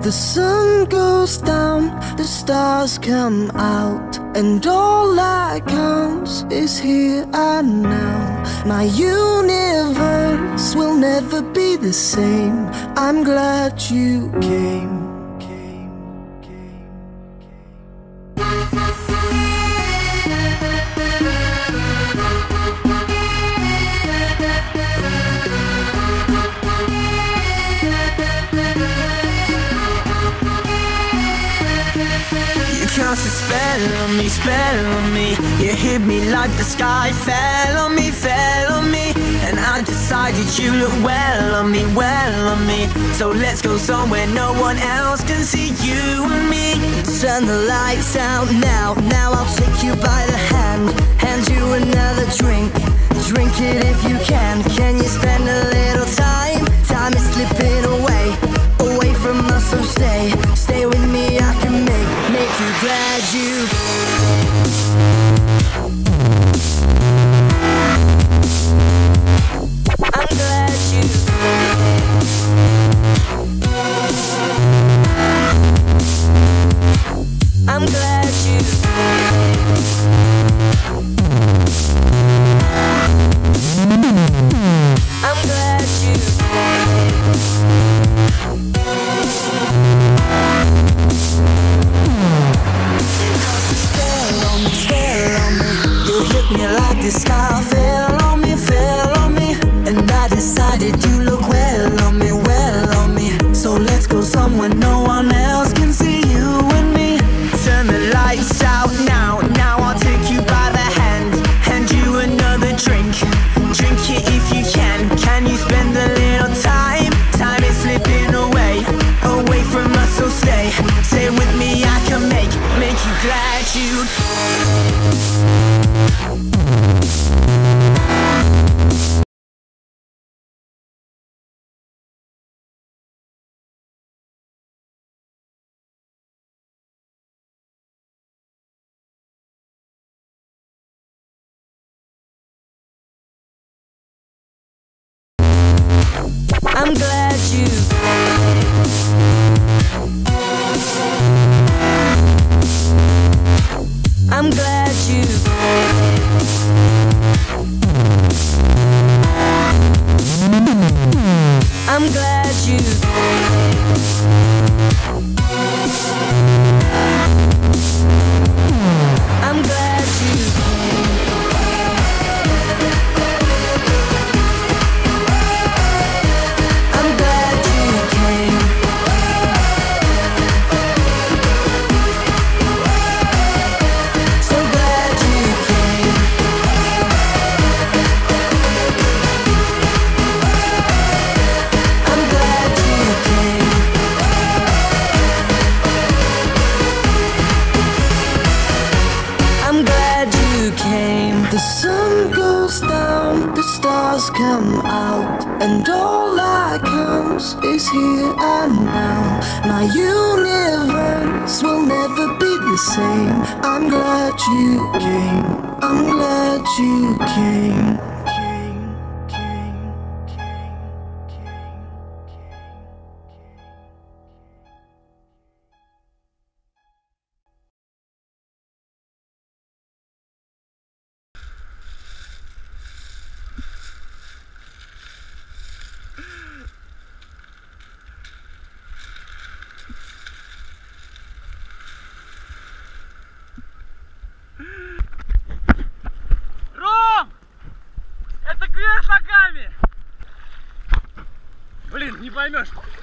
The sun goes down, the stars come out, and all that counts is here and now. My universe will never be the same. I'm glad you came. Cast a spell on me. You hit me like the sky fell on me, and I decided you look well on me. So let's go somewhere no one else can see you and me. Turn the lights out now, I'll take you by the hand, hand you another drink. Drink it if you can. Can you spend a little time? Time is slipping away from us, so stay with me. I can make you glad you. I'm glad you. I'm glad you. I'm glad you. You like the sky fell on me, and I decided you look well on me. So let's go somewhere no one else can see you and me. Turn the lights out now, I'll take you by the hand, hand you another drink. Drink it if you can. Can you spend a little time? Time is slipping away from us, so stay with me. I can make you glad you. I'm glad you. I'm glad you. I'm glad you. I'm glad you. The sun goes down, the stars come out, and all that counts is here and now. My universe will never be the same. I'm glad you came. I'm glad you came. Блин, не поймешь.